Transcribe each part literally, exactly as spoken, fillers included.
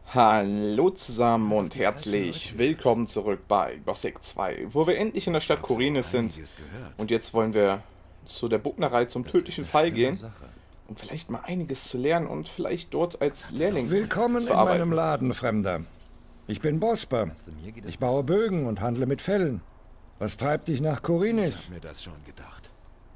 Hallo zusammen und herzlich willkommen zurück bei Gothic zwei, wo wir endlich in der Stadt Khorinis sind. Und jetzt wollen wir zu der Bucknerei zum tödlichen Fall gehen, um vielleicht mal einiges zu lernen und vielleicht dort als Lehrling Willkommen zu in meinem arbeiten. Laden, Fremder. Ich bin Bosper. Ich baue Bögen und handle mit Fellen. Was treibt dich nach Ich Khorinis? hab mir das schon gedacht.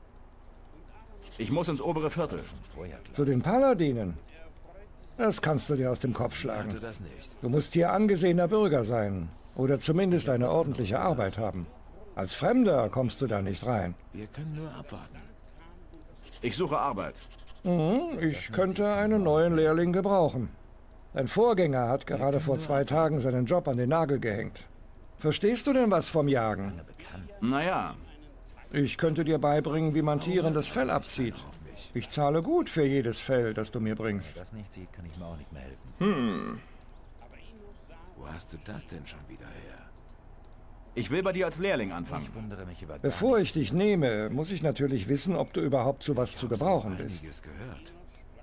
Ich muss ins obere Viertel. Zu den Paladinen? Das kannst du dir aus dem Kopf Du schlagen. das nicht. Du musst hier angesehener Bürger sein. Oder zumindest eine ordentliche Arbeit haben. Als Fremder kommst du da nicht rein. Wir können nur abwarten. Ich suche Arbeit. Mhm, ich könnte einen neuen Lehrling gebrauchen. Dein Vorgänger hat gerade vor zwei Tagen seinen Job an den Nagel gehängt. Verstehst du denn was vom Jagen? Naja, Ich könnte dir beibringen, wie man Tieren das Fell abzieht. auf mich. Ich zahle gut für jedes Fell, das du mir bringst. das nicht sieht, kann ich mir auch nicht mehr helfen. Wo hast du das denn schon wieder her? Ich will bei dir als Lehrling anfangen. Ich wundere mich über gar Bevor nichts. ich dich nehme, muss ich natürlich wissen, ob du überhaupt zu was zu gebrauchen bist. Einiges gehört.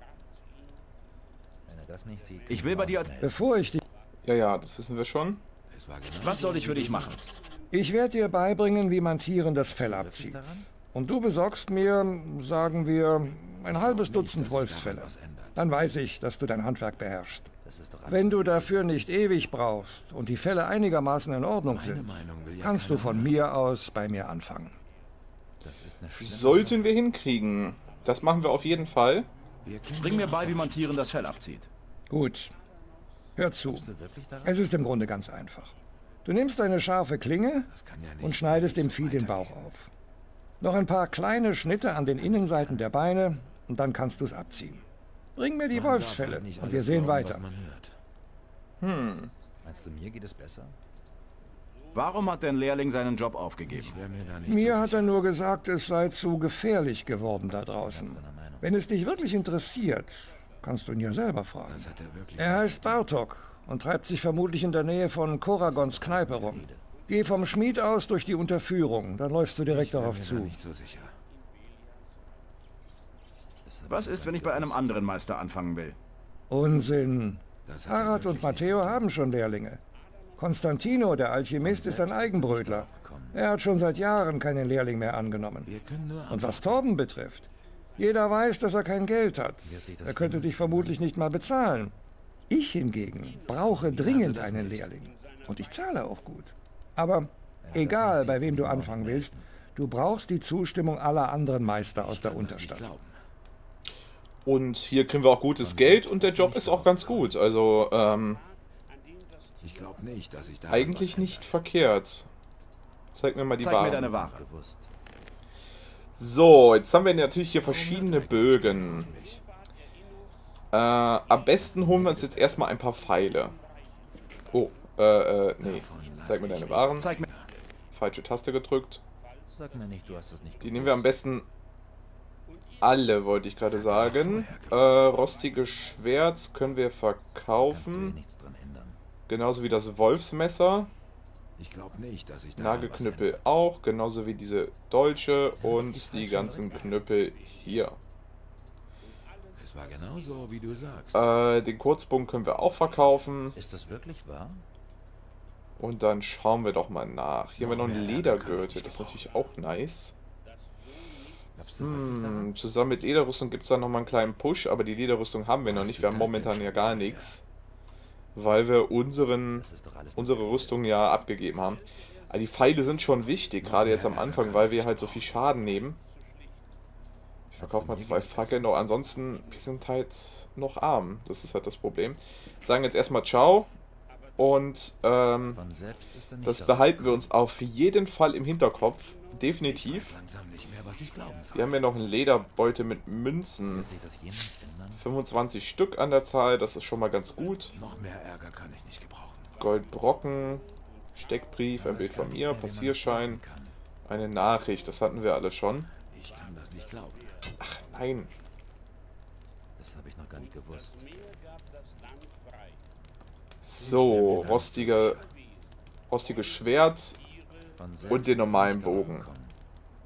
Wenn er das nicht sieht, kann Ich will mir bei auch dir nicht als... mehr Bevor ich dich... Ja, ja, das wissen wir schon. Es war genau Was soll ich für dich machen? Ich werde dir beibringen, wie man Tieren das Fell abzieht. Und du besorgst mir, sagen wir, ein halbes Dutzend Wolfsfelle. Dann weiß ich, dass du dein Handwerk beherrschst. Das ist doch alles. Wenn du dafür nicht ewig brauchst und die Felle einigermaßen in Ordnung Meine sind, Meinung will ja kannst du keiner von hören. mir aus bei mir anfangen. Das ist eine schlimme Sollten wir hinkriegen. Das machen wir auf jeden Fall. Wir können Bring mir bei, wie man Tieren das Fell abzieht. Gut, hör zu. Sache. Wirklich daran? Es ist im Grunde ganz einfach. Du nimmst eine scharfe Klinge Das kann ja nicht und schneidest dem so Vieh den Bauch weitergehen. auf. Noch ein paar kleine Schnitte an den Innenseiten der Beine und dann kannst du es abziehen. Bring mir die Man darf Wolfsfelle halt nicht und wir alles sehen glauben, weiter. was man hört. Meinst du, mir geht es besser? Warum hat dein Lehrling seinen Job aufgegeben? Ich wäre mir da nicht Mir so hat er nur gesagt, es sei zu gefährlich geworden da draußen. deiner Meinung. Wenn es dich wirklich interessiert, kannst du ihn ja selber fragen. Das hat er wirklich... Er heißt Bartok und treibt sich vermutlich in der Nähe von Koragons Kneipe rum. Geh vom Schmied aus durch die Unterführung, dann läufst du direkt darauf Mir da zu. nicht so sicher. Das hab Was ist, wenn ich bei einem anderen Meister anfangen will? Unsinn. Das hat er Harald und wirklich Matteo haben schon Lehrlinge. Konstantino, der Alchemist, ist ein Eigenbrötler. Er hat schon seit Jahren keinen Lehrling mehr angenommen. Wir können nur... Und was Torben betrifft, jeder weiß, dass er kein Geld hat. sich das Er könnte dich vermutlich nicht mal bezahlen. Ich hingegen brauche dringend einen Lehrling. Und ich zahle auch gut. Aber egal, bei wem du anfangen willst, du brauchst die Zustimmung aller anderen Meister aus der nicht Unterstadt. glauben. Und hier kriegen wir auch gutes Geld und der Job ist auch ganz gut. Also, ähm, Ich glaube nicht, dass ich da... eigentlich nicht verkehrt. Zeig mir mal die Zeig mir Ware. deine Ware. gewusst. So, jetzt haben wir natürlich hier verschiedene Bögen. Äh, am besten holen wir uns jetzt erstmal ein paar Pfeile. Oh, äh, äh, nee. Zeig mir deine Waren. Zeig mir... Falsche Taste gedrückt. Sag mir nicht, du hast es nicht Die nehmen wir am besten alle, wollte ich gerade sagen. Äh, rostiges Schwert können wir Kannst du eh verkaufen. nichts dran ändern. Genauso wie das Wolfsmesser. Ich glaube nicht, dass ich da... Nagelknüppel auch. Genauso wie diese Dolche und die ganzen Knüppel hier. Es war genau so, wie du sagst. Äh, den Kurzbogen können wir auch verkaufen. Ist das wirklich wahr? Und dann schauen wir doch mal nach. Hier haben wir noch einen Ledergürtel. Das ist natürlich auch nice. Glaubst du wirklich daran? Hm, zusammen mit Lederrüstung gibt es da nochmal einen kleinen Push. Aber die Lederrüstung haben wir noch nicht. Wir haben momentan ja gar nichts. Weil wir unseren, Das ist doch alles unsere Rüstung ja abgegeben haben. Aber die Pfeile sind schon wichtig. Gerade jetzt am Anfang, weil wir halt so viel Schaden nehmen. Ich verkaufe mal zwei Fackeln. Noch ansonsten, wir sind halt noch arm. Das ist halt das Problem. Sagen jetzt erstmal Ciao. Und ähm, Von selbst ist er nicht das darauf behalten wir uns auf jeden Fall im Hinterkopf. Definitiv. Langsam nicht mehr, was ich glauben soll. Wir haben ja noch einen Lederbeutel mit Münzen. Wird sich das jemals ändern? fünfundzwanzig Stück an der Zahl, das ist schon mal ganz gut. Noch mehr Ärger kann ich nicht gebrauchen. Goldbrocken, Steckbrief, ein Bild von mir, Passierschein, eine Nachricht, das hatten wir alle schon. Ich kann das nicht glauben. Ach nein, Das habe ich noch gar nicht gewusst. so, rostige, rostiges Schwert Von selbst und den ist er normalen nicht darauf Bogen. gekommen.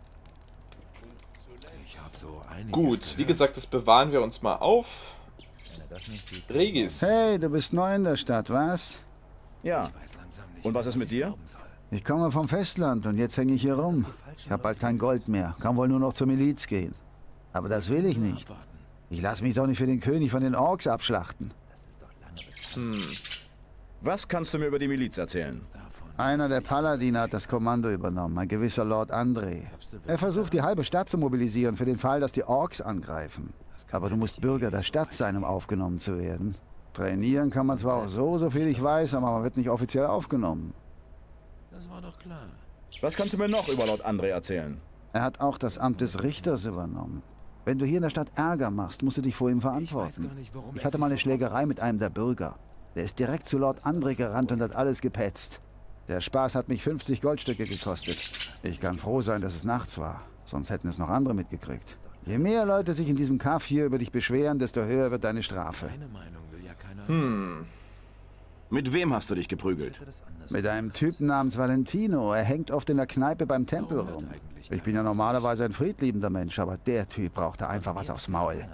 Ich habe so einiges Gut, wie gehört. gesagt, das bewahren wir uns mal auf. Regis. Hey, du bist neu in der Stadt, was? Ja. Und was ist mit dir? Ich komme vom Festland und jetzt hänge ich hier rum. Ich habe bald kein Gold mehr, kann wohl nur noch zur Miliz gehen. Aber das will ich nicht. Ich lasse mich doch nicht für den König von den Orks abschlachten. Hm. Was kannst du mir über die Miliz erzählen? Einer der Paladine hat das Kommando übernommen, ein gewisser Lord André. Er versucht, die halbe Stadt zu mobilisieren für den Fall, dass die Orks angreifen. Aber du musst Bürger der Stadt sein, um aufgenommen zu werden. Trainieren kann man zwar auch so, so viel ich weiß, aber man wird nicht offiziell aufgenommen. Das war doch klar. Was kannst du mir noch über Lord André erzählen? Er hat auch das Amt des Richters übernommen. Wenn du hier in der Stadt Ärger machst, musst du dich vor ihm verantworten. Ich hatte mal eine Schlägerei mit einem der Bürger. Der ist direkt zu Lord André gerannt und hat alles gepetzt. Der Spaß hat mich fünfzig Goldstücke gekostet. Ich kann froh sein, dass es nachts war. Sonst hätten es noch andere mitgekriegt. Je mehr Leute sich in diesem Kaff hier über dich beschweren, desto höher wird deine Strafe. Hm. Mit wem hast du dich geprügelt? Mit einem Typen namens Valentino. Er hängt oft in der Kneipe beim Tempel rum. Ich bin ja normalerweise ein friedliebender Mensch, aber der Typ brauchte einfach was aufs Maul.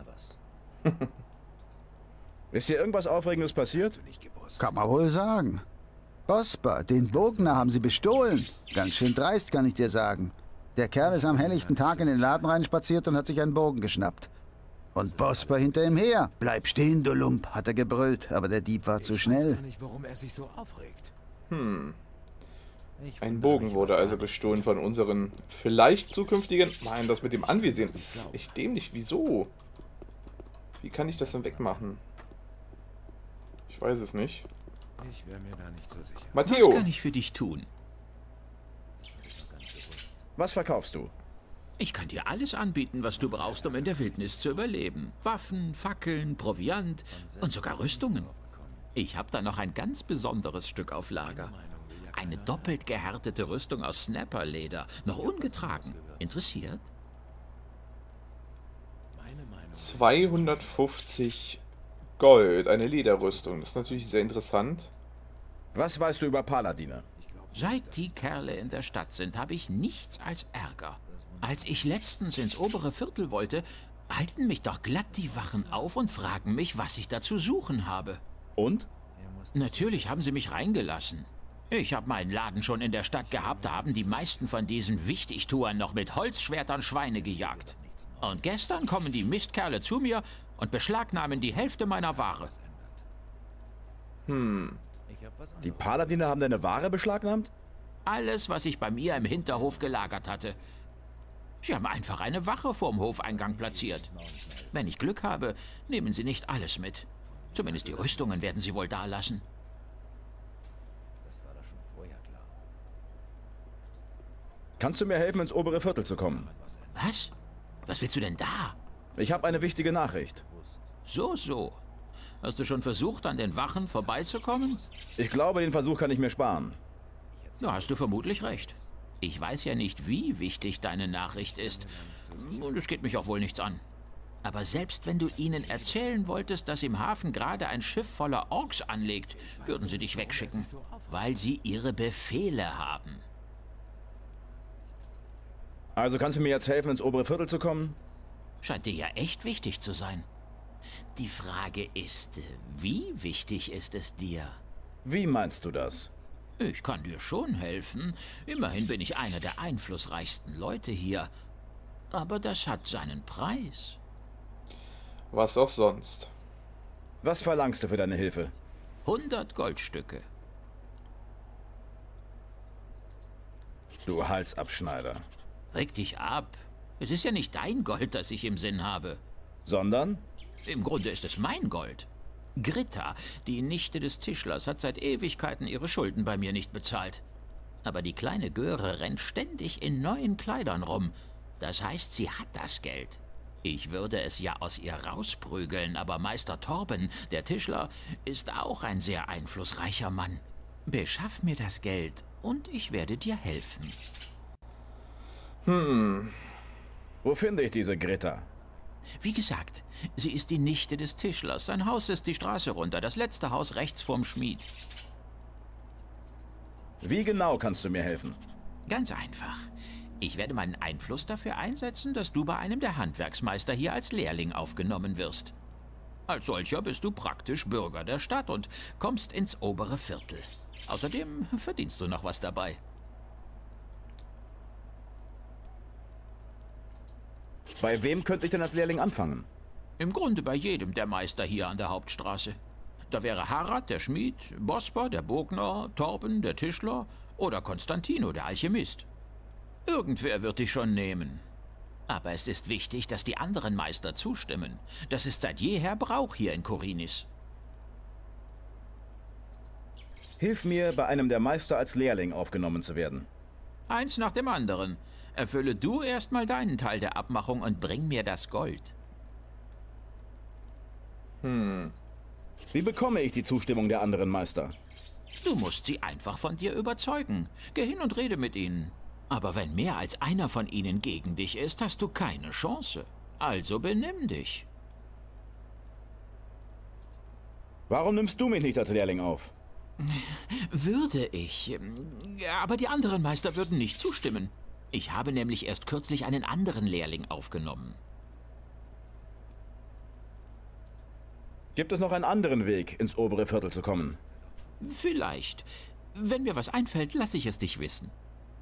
Ist dir irgendwas Aufregendes passiert? Kann man wohl sagen. Bosper, den Bogner haben sie bestohlen. Ganz schön dreist, kann ich dir sagen. Der Kerl ist am helllichten Tag in den Laden reinspaziert und hat sich einen Bogen geschnappt. Und Bosper hinter ihm her. Bleib stehen, du Lump, hat er gebrüllt, aber der Dieb war zu schnell. Hm. Ein Bogen wurde also gestohlen von unseren vielleicht zukünftigen... Nein, das mit dem Anwesen ist echt dämlich. Wieso? Wie kann ich das denn wegmachen? Ich weiß es nicht. Ich wäre mir da nicht so sicher. Matteo! Was kann ich für dich tun? Was verkaufst du? Ich kann dir alles anbieten, was du brauchst, um in der Wildnis zu überleben. Waffen, Fackeln, Proviant und sogar Rüstungen. Ich habe da noch ein ganz besonderes Stück auf Lager. Eine doppelt gehärtete Rüstung aus Snapperleder, noch ungetragen. Interessiert? zweihundertfünfzig Gold, eine Lederrüstung. Das ist natürlich sehr interessant. Was weißt du über Paladine? Seit die Kerle in der Stadt sind, habe ich nichts als Ärger. Als ich letztens ins obere Viertel wollte, halten mich doch glatt die Wachen auf und fragen mich, was ich da zu suchen habe. Und? Natürlich haben sie mich reingelassen. Ich habe meinen Laden schon in der Stadt gehabt, da haben die meisten von diesen Wichtigtuern noch mit Holzschwertern Schweine gejagt. Und gestern kommen die Mistkerle zu mir und beschlagnahmen die Hälfte meiner Ware. Hm. Die Paladine haben deine Ware beschlagnahmt? Alles, was ich bei mir im Hinterhof gelagert hatte. Sie haben einfach eine Wache vorm Hofeingang platziert. Wenn ich Glück habe, nehmen sie nicht alles mit. Zumindest die Rüstungen werden sie wohl dalassen. Kannst du mir helfen, ins obere Viertel zu kommen? Was? Was willst du denn da? Ich habe eine wichtige Nachricht. So, so. Hast du schon versucht, an den Wachen vorbeizukommen? Ich glaube, den Versuch kann ich mir sparen. Da hast du vermutlich recht. Ich weiß ja nicht, wie wichtig deine Nachricht ist. Und es geht mich auch wohl nichts an. Aber selbst wenn du ihnen erzählen wolltest, dass im Hafen gerade ein Schiff voller Orks anlegt, würden sie dich wegschicken, weil sie ihre Befehle haben. Also kannst du mir jetzt helfen, ins obere Viertel zu kommen? Scheint dir ja echt wichtig zu sein. Die Frage ist, wie wichtig ist es dir? Wie meinst du das? Ich kann dir schon helfen. Immerhin bin ich einer der einflussreichsten Leute hier. Aber das hat seinen Preis. Was auch sonst. Was verlangst du für deine Hilfe? hundert Goldstücke. Du Halsabschneider. Reg dich ab. Es ist ja nicht dein Gold, das ich im Sinn habe. Sondern? Im Grunde ist es mein Gold. Gritta, die Nichte des Tischlers, hat seit Ewigkeiten ihre Schulden bei mir nicht bezahlt. Aber die kleine Göre rennt ständig in neuen Kleidern rum. Das heißt, sie hat das Geld. Ich würde es ja aus ihr rausprügeln, aber Meister Torben, der Tischler, ist auch ein sehr einflussreicher Mann. Beschaff mir das Geld und ich werde dir helfen. Hm. Wo finde ich diese Gritta? Wie gesagt, sie ist die Nichte des Tischlers. Sein Haus ist die Straße runter, das letzte Haus rechts vorm Schmied. Wie genau kannst du mir helfen? Ganz einfach. Ich werde meinen Einfluss dafür einsetzen, dass du bei einem der Handwerksmeister hier als Lehrling aufgenommen wirst. Als solcher bist du praktisch Bürger der Stadt und kommst ins obere Viertel. Außerdem verdienst du noch was dabei. Bei wem könnte ich denn als Lehrling anfangen? Im Grunde bei jedem der Meister hier an der Hauptstraße. Da wäre Harad, der Schmied, Bosper, der Bogner, Torben, der Tischler oder Konstantino, der Alchemist. Irgendwer wird dich schon nehmen. Aber es ist wichtig, dass die anderen Meister zustimmen. Das ist seit jeher Brauch hier in Khorinis. Hilf mir, bei einem der Meister als Lehrling aufgenommen zu werden. Eins nach dem anderen. Erfülle du erstmal deinen Teil der Abmachung und bring mir das Gold. Hm. Wie bekomme ich die Zustimmung der anderen Meister? Du musst sie einfach von dir überzeugen. Geh hin und rede mit ihnen. Aber wenn mehr als einer von ihnen gegen dich ist, hast du keine Chance. Also benimm dich. Warum nimmst du mich nicht als Lehrling auf? Würde ich. Aber die anderen Meister würden nicht zustimmen. Ich habe nämlich erst kürzlich einen anderen Lehrling aufgenommen. Gibt es noch einen anderen Weg, ins obere Viertel zu kommen? Vielleicht. Wenn mir was einfällt, lasse ich es dich wissen.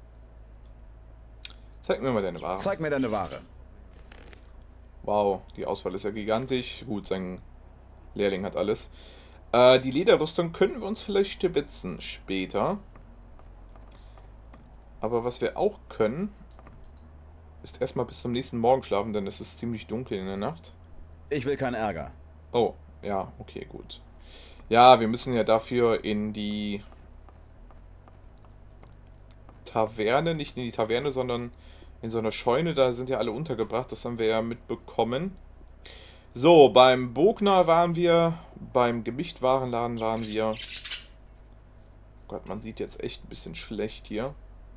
Zeig mir mal deine Ware. Zeig mir deine Ware. Wow, die Auswahl ist ja gigantisch. Gut, sein Lehrling hat alles. Äh, die Lederrüstung können wir uns vielleicht stibitzen später. Aber was wir auch können, ist erstmal bis zum nächsten Morgen schlafen, denn es ist ziemlich dunkel in der Nacht. Ich will keinen Ärger. Oh, ja, okay, gut. Ja, wir müssen ja dafür in die Taverne, nicht in die Taverne, sondern in so einer Scheune, da sind ja alle untergebracht, das haben wir ja mitbekommen. So, beim Bogner waren wir, beim Gewichtwarenladen waren wir. Gott, man sieht jetzt echt ein bisschen schlecht hier.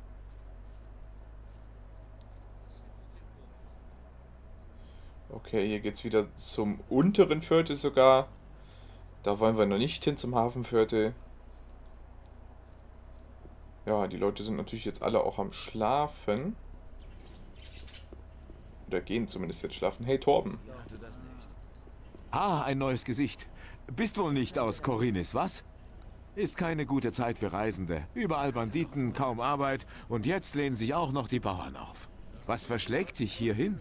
Okay, hier geht es wieder zum unteren Viertel sogar. Da wollen wir noch nicht hin, zum Hafenviertel. Ja, die Leute sind natürlich jetzt alle auch am Schlafen. Oder gehen zumindest jetzt schlafen. Hey, Torben. Ah, ein neues Gesicht. Bist wohl nicht aus Khorinis, was? Ist keine gute Zeit für Reisende. Überall Banditen, kaum Arbeit und jetzt lehnen sich auch noch die Bauern auf. Was verschlägt dich hierhin?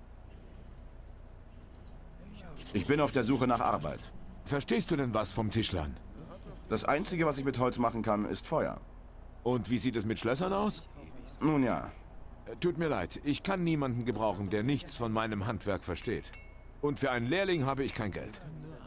Ich bin auf der Suche nach Arbeit. Verstehst du denn was vom Tischlern? Das Einzige, was ich mit Holz machen kann, ist Feuer. Und wie sieht es mit Schlössern aus? Nun ja. Tut mir leid, ich kann niemanden gebrauchen, der nichts von meinem Handwerk versteht. Und für einen Lehrling habe ich kein Geld.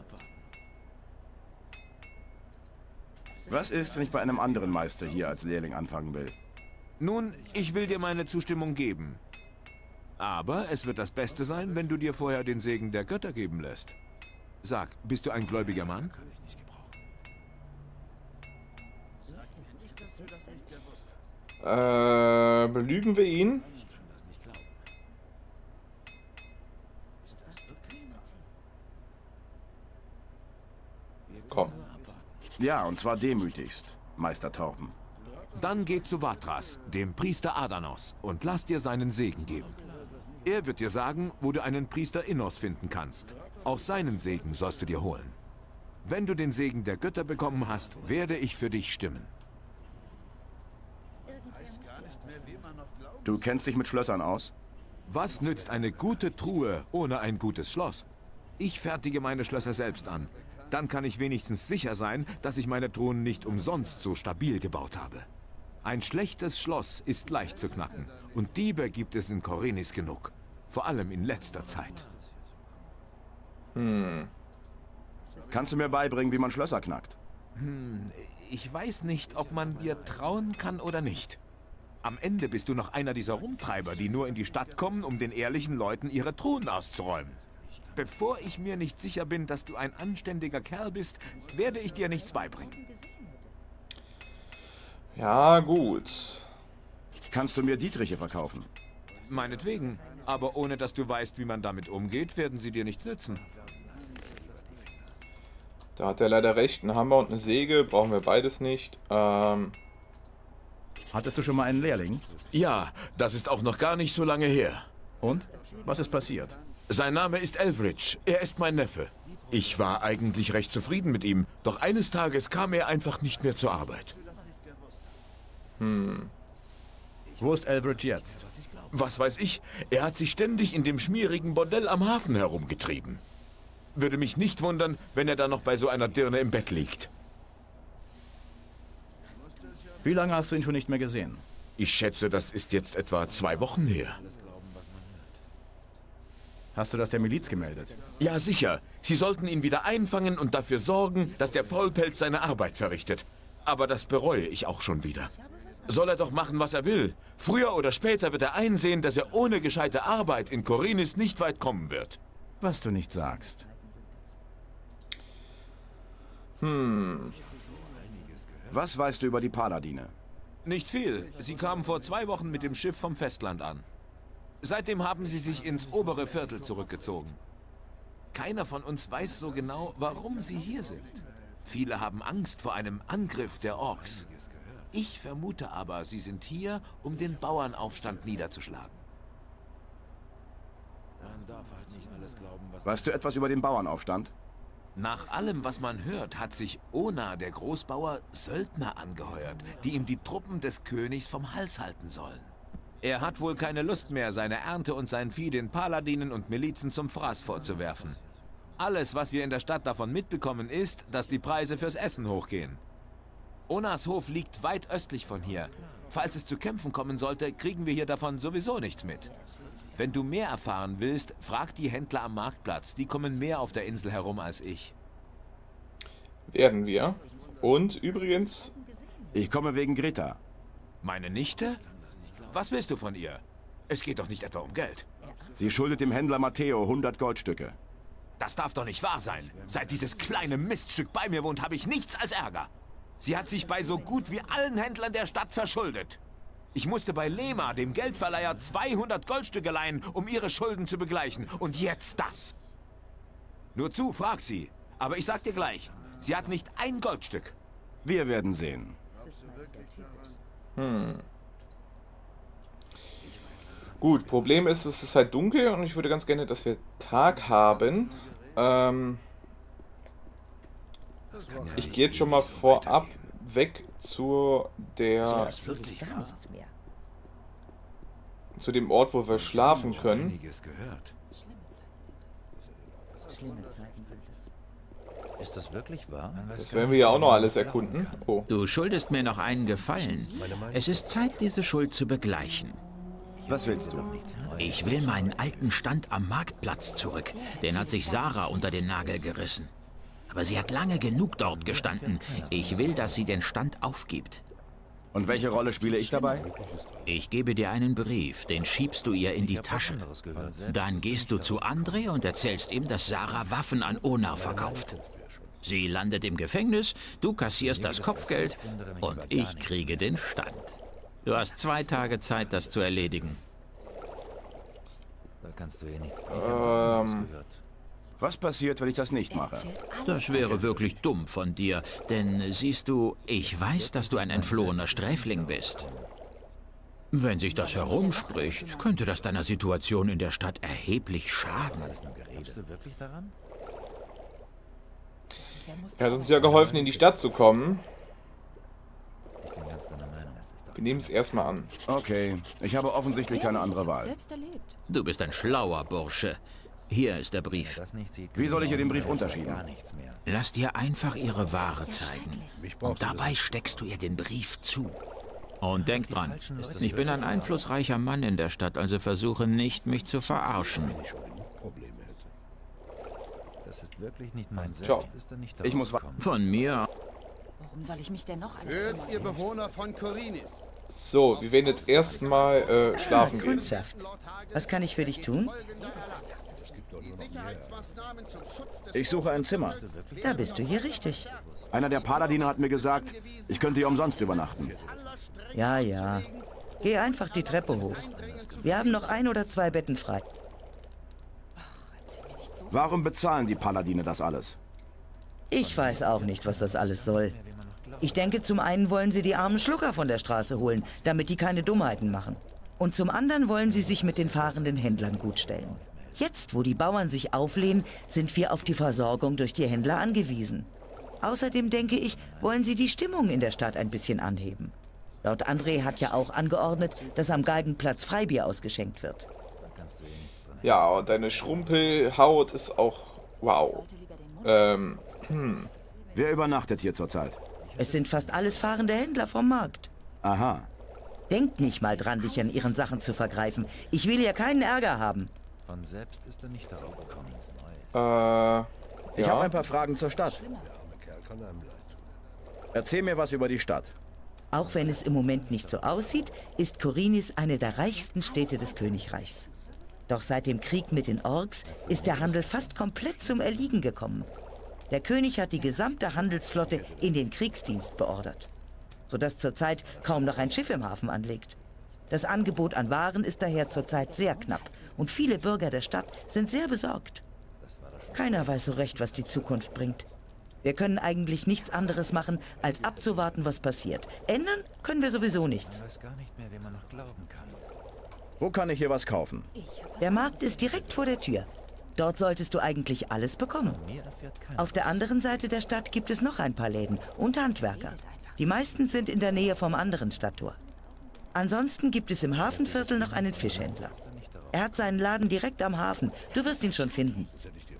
Was ist, wenn ich bei einem anderen Meister hier als Lehrling anfangen will? Nun, ich will dir meine Zustimmung geben. Aber es wird das Beste sein, wenn du dir vorher den Segen der Götter geben lässt. Sag, bist du ein gläubiger Mann? Äh, belügen wir ihn? Komm. Ja, und zwar demütigst, Meister Torben. Dann geh zu Vatras, dem Priester Adanos, und lass dir seinen Segen geben. Er wird dir sagen, wo du einen Priester Innos finden kannst. Auch seinen Segen sollst du dir holen. Wenn du den Segen der Götter bekommen hast, werde ich für dich stimmen. Du kennst dich mit Schlössern aus? Was nützt eine gute Truhe ohne ein gutes Schloss? Ich fertige meine Schlösser selbst an. Dann kann ich wenigstens sicher sein, dass ich meine Truhen nicht umsonst so stabil gebaut habe. Ein schlechtes Schloss ist leicht zu knacken. Und Diebe gibt es in Khorinis genug. Vor allem in letzter Zeit. Hm. Kannst du mir beibringen, wie man Schlösser knackt? Hm, ich weiß nicht, ob man dir trauen kann oder nicht. Am Ende bist du noch einer dieser Rumtreiber, die nur in die Stadt kommen, um den ehrlichen Leuten ihre Truhen auszuräumen. Bevor ich mir nicht sicher bin, dass du ein anständiger Kerl bist, werde ich dir nichts beibringen. Ja, gut. Kannst du mir Dietriche verkaufen? Meinetwegen. Aber ohne dass du weißt, wie man damit umgeht, werden sie dir nichts nützen. Da hat er leider recht. Ein Hammer und eine Säge brauchen wir beides nicht. Ähm... Hattest du schon mal einen Lehrling? Ja, das ist auch noch gar nicht so lange her. Und? Was ist passiert? Sein Name ist Elfridge. Er ist mein Neffe. Ich war eigentlich recht zufrieden mit ihm, doch eines Tages kam er einfach nicht mehr zur Arbeit. Hm. Wo ist Elbridge jetzt? Was weiß ich, er hat sich ständig in dem schmierigen Bordell am Hafen herumgetrieben. Würde mich nicht wundern, wenn er da noch bei so einer Dirne im Bett liegt. Wie lange hast du ihn schon nicht mehr gesehen? Ich schätze, das ist jetzt etwa zwei Wochen her. Hast du das der Miliz gemeldet? Ja, sicher. Sie sollten ihn wieder einfangen und dafür sorgen, dass der Faulpelz seine Arbeit verrichtet. Aber das bereue ich auch schon wieder. Soll er doch machen, was er will. Früher oder später wird er einsehen, dass er ohne gescheite Arbeit in Khorinis nicht weit kommen wird. Was du nicht sagst. Hm. Was weißt du über die Paladine? Nicht viel. Sie kamen vor zwei Wochen mit dem Schiff vom Festland an. Seitdem haben sie sich ins obere Viertel zurückgezogen. Keiner von uns weiß so genau, warum sie hier sind. Viele haben Angst vor einem Angriff der Orks. Ich vermute aber, sie sind hier, um den Bauernaufstand niederzuschlagen. Weißt du etwas über den Bauernaufstand? Nach allem, was man hört, hat sich Ona, der Großbauer, Söldner angeheuert, die ihm die Truppen des Königs vom Hals halten sollen. Er hat wohl keine Lust mehr, seine Ernte und sein Vieh den Paladinen und Milizen zum Fraß vorzuwerfen. Alles, was wir in der Stadt davon mitbekommen, ist, dass die Preise fürs Essen hochgehen. Onas Hof liegt weit östlich von hier. Falls es zu Kämpfen kommen sollte, kriegen wir hier davon sowieso nichts mit. Wenn du mehr erfahren willst, frag die Händler am Marktplatz. Die kommen mehr auf der Insel herum als ich. Werden wir. Und übrigens... Ich komme wegen Greta. Meine Nichte? Was willst du von ihr? Es geht doch nicht etwa um Geld. Sie schuldet dem Händler Matteo hundert Goldstücke. Das darf doch nicht wahr sein. Seit dieses kleine Miststück bei mir wohnt, habe ich nichts als Ärger. Sie hat sich bei so gut wie allen Händlern der Stadt verschuldet. Ich musste bei Lema, dem Geldverleiher, zweihundert Goldstücke leihen, um ihre Schulden zu begleichen. Und jetzt das. Nur zu, frag sie. Aber ich sag dir gleich, sie hat nicht ein Goldstück. Wir werden sehen. Hm. Gut, Problem ist, es ist halt dunkel und ich würde ganz gerne, dass wir Tag haben. Ähm, ich gehe jetzt schon mal vorab weg zu der... zu dem Ort, wo wir schlafen können. Ist das wirklich wahr? Das werden wir ja auch noch alles erkunden. Oh. Du schuldest mir noch einen Gefallen. Es ist Zeit, diese Schuld zu begleichen. Was willst du? Ich will meinen alten Stand am Marktplatz zurück. Den hat sich Sarah unter den Nagel gerissen. Aber sie hat lange genug dort gestanden. Ich will, dass sie den Stand aufgibt. Und welche Rolle spiele ich dabei? Ich gebe dir einen Brief, den schiebst du ihr in die Tasche. Dann gehst du zu André und erzählst ihm, dass Sarah Waffen an Ona verkauft. Sie landet im Gefängnis, du kassierst das Kopfgeld und ich kriege den Stand. Du hast zwei Tage Zeit, das zu erledigen. Da kannst du ihr nichts Ähm... Was passiert, wenn ich das nicht mache? Das wäre wirklich dumm von dir, denn siehst du, ich weiß, dass du ein entflohener Sträfling bist. Wenn sich das herumspricht, könnte das deiner Situation in der Stadt erheblich schaden. Glaubst du wirklich daran? Er hat uns ja geholfen, in die Stadt zu kommen. Ich bin ganz deiner Meinung. Wir nehmen es erstmal an. Okay, ich habe offensichtlich keine andere Wahl. Du bist ein schlauer Bursche. Hier ist der Brief. Wie soll ich ihr den Brief unterschieben? Lass dir einfach ihre Ware zeigen. Und dabei steckst du ihr den Brief zu. Und denk dran, ich bin ein einflussreicher Mann in der Stadt, also versuche nicht, mich zu verarschen. Das ist wirklich nicht mein Ciao. Selbst, ist er nicht Ich muss kommen. Von mir. Warum soll ich mich denn noch alles Hört kümmern? ihr Bewohner von Khorinis? So, wir werden jetzt erstmal äh, schlafen gehen. Kunstsaft. Was kann ich für dich tun? Ich suche ein Zimmer. Da bist du hier richtig. Einer der Paladine hat mir gesagt, ich könnte hier umsonst übernachten. Ja, ja. Geh einfach die Treppe hoch. Wir haben noch ein oder zwei Betten frei. Warum bezahlen die Paladine das alles? Ich weiß auch nicht, was das alles soll. Ich denke, zum einen wollen sie die armen Schlucker von der Straße holen, damit die keine Dummheiten machen. Und zum anderen wollen sie sich mit den fahrenden Händlern gutstellen. Jetzt, wo die Bauern sich auflehnen, sind wir auf die Versorgung durch die Händler angewiesen. Außerdem denke ich, wollen sie die Stimmung in der Stadt ein bisschen anheben. Lord André hat ja auch angeordnet, dass am Galgenplatz Freibier ausgeschenkt wird. Ja, und deine Schrumpelhaut ist auch... Wow. Ähm, hm. Wer übernachtet hier zurzeit? Es sind fast alles fahrende Händler vom Markt. Aha. Denkt nicht mal dran, dich an ihren Sachen zu vergreifen. Ich will ja keinen Ärger haben. Von selbst ist er nicht darauf gekommen. Äh, Ich ja. habe ein paar Fragen zur Stadt. Erzähl mir was über die Stadt. Auch wenn es im Moment nicht so aussieht, ist Khorinis eine der reichsten Städte des Königreichs. Doch seit dem Krieg mit den Orks ist der Handel fast komplett zum Erliegen gekommen. Der König hat die gesamte Handelsflotte in den Kriegsdienst beordert, sodass zurzeit kaum noch ein Schiff im Hafen anlegt. Das Angebot an Waren ist daher zurzeit sehr knapp und viele Bürger der Stadt sind sehr besorgt. Keiner weiß so recht, was die Zukunft bringt. Wir können eigentlich nichts anderes machen, als abzuwarten, was passiert. Ändern können wir sowieso nichts. Man weiß gar nicht mehr, wem man noch glauben kann. Wo kann ich hier was kaufen? Der Markt ist direkt vor der Tür. Dort solltest du eigentlich alles bekommen. Auf der anderen Seite der Stadt gibt es noch ein paar Läden und Handwerker. Die meisten sind in der Nähe vom anderen Stadttor. Ansonsten gibt es im Hafenviertel noch einen Fischhändler. Er hat seinen Laden direkt am Hafen. Du wirst ihn schon finden.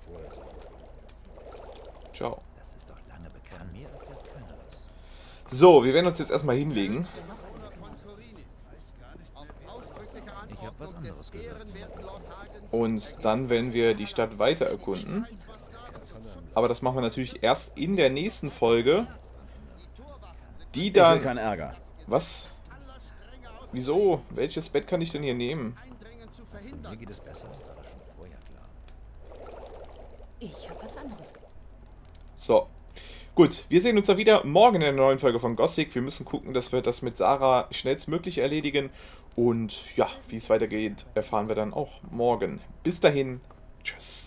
Ciao. Das ist doch lange bekannt. Mir erfährt keiner was. So, wir werden uns jetzt erstmal hinlegen. Ich habe was anderes gehört. Und dann werden wir die Stadt weiter erkunden. Aber das machen wir natürlich erst in der nächsten Folge. Die dann... Ich will keinen Ärger. Was? Wieso? Welches Bett kann ich denn hier nehmen? Also, mir geht es besser, das war doch schon vorher klar. Ich habe was anderes. So. Gut, wir sehen uns da wieder morgen in der neuen Folge von Gothic. Wir müssen gucken, dass wir das mit Sarah schnellstmöglich erledigen. Und ja, wie es weitergeht, erfahren wir dann auch morgen. Bis dahin. Tschüss.